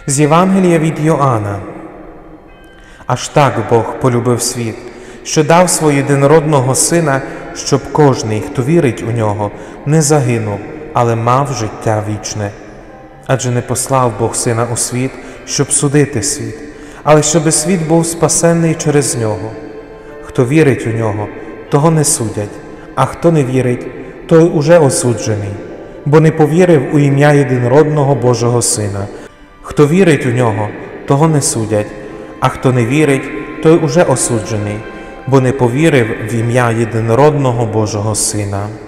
З Євангелія від Йоанна. Аж так Бог полюбив світ, що дав свого єдинородного Сина, щоб кожний, хто вірить у Нього, не загинув, але мав життя вічне. Адже не послав Бог Сина у світ, щоб судити світ, але щоби світ був спасенний через Нього. Хто вірить у Нього, того не судять, а хто не вірить, той уже осуджений, бо не повірив у ім'я єдинородного Божого Сина. Хто вірить у Нього, того не судять, а хто не вірить, той уже осуджений, бо не повірив в ім'я єдинородного Божого Сина.